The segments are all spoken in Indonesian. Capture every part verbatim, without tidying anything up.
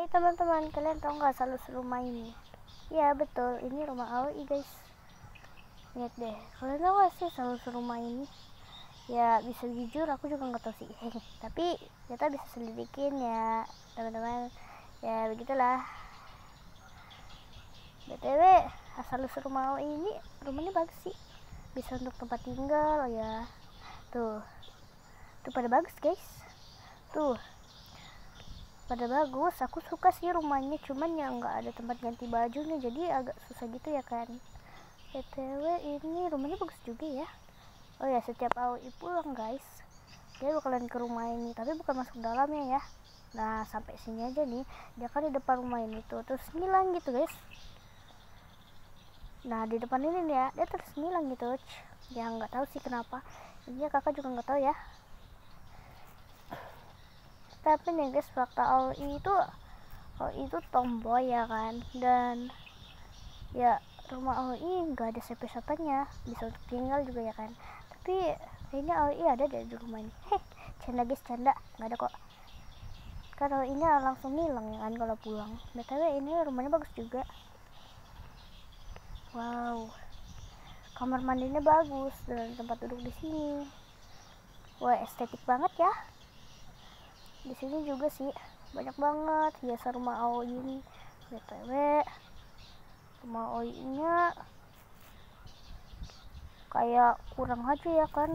Hai teman-teman, kalian tahu nggak asal usul rumah ini? Ya betul, ini rumah A O I guys. Lihat deh, kalian tahu nggak sih asal usul rumah ini? Ya bisa jujur aku juga nggak tahu sih. Tapi kita bisa selidikin ya teman-teman. Ya begitulah. B T W asal usul rumah A O I ini rumahnya bagus sih. Bisa untuk tempat tinggal ya. Tuh, tuh pada bagus guys. Tuh. Pada bagus, aku suka sih rumahnya, cuman ya nggak ada tempat ganti bajunya, jadi agak susah gitu ya kan. B T W ini rumahnya bagus juga ya. Oh ya, setiap A O I pulang guys, dia bakalan ke rumah ini, tapi bukan masuk dalamnya ya. Nah sampai sini aja nih, dia kan di depan rumah ini tuh, terus ngilang gitu guys. Nah di depan ini nih ya, dia terus ngilang gitu. Ya nggak tahu sih kenapa, ini kakak juga nggak tahu ya. Tapi nih guys, fakta A O I itu A O I itu tomboy ya kan, dan ya rumah A O I nggak ada siapa-siapanya, bisa untuk tinggal juga ya kan. Tapi kayaknya A O I ada deh di rumah ini. Heh, canda guys, canda, nggak ada kok. Kalau ini langsung hilang ya kan kalau pulang. B T W ini rumahnya bagus juga. Wow, kamar mandinya bagus dan tempat duduk di sini. Wah, estetik banget ya. Di sini juga sih banyak banget hiasan rumah A O I ini. B T W rumah A O I nya kayak kurang aja ya kan,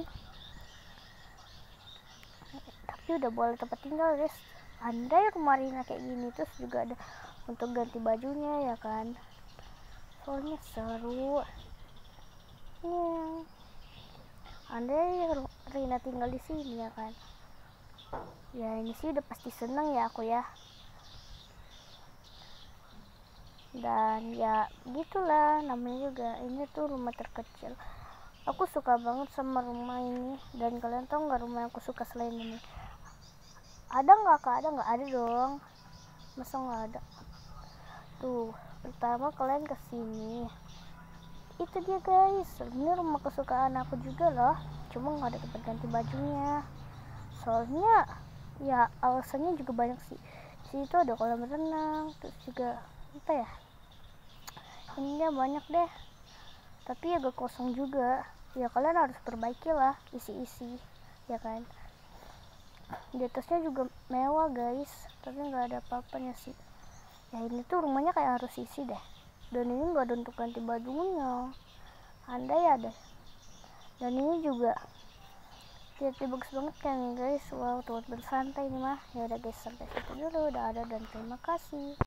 tapi udah boleh tempat tinggal guys. Andai rumah Rina kayak gini, terus juga ada untuk ganti bajunya ya kan, soalnya seru ya. Andai Rina tinggal di sini ya kan, ya ini sih udah pasti seneng ya aku ya. Dan ya gitulah, namanya juga ini tuh rumah terkecil. Aku suka banget sama rumah ini. Dan kalian tahu nggak rumah yang aku suka selain ini? Ada nggak kak? Ada nggak? Ada dong, masa nggak ada? Tuh, pertama kalian kesini, itu dia guys, ini rumah kesukaan aku juga loh, cuma nggak ada tempat ganti bajunya. Soalnya ya alasannya juga banyak sih. Di situ ada kolam renang, terus juga apa ya, ininya banyak deh, tapi agak kosong juga ya. Kalian harus perbaiki lah, isi-isi ya kan. Di atasnya juga mewah guys, tapi nggak ada apa-apanya sih ya. Ini tuh rumahnya kayak harus isi deh, dan ini nggak ada untuk ganti bajunya, andai ada. Dan ini juga lihat, bagus banget kan guys. Wow, tempat bersantai ini mah. Ya udah guys, sampai situ dulu, udah ada, dan terima kasih.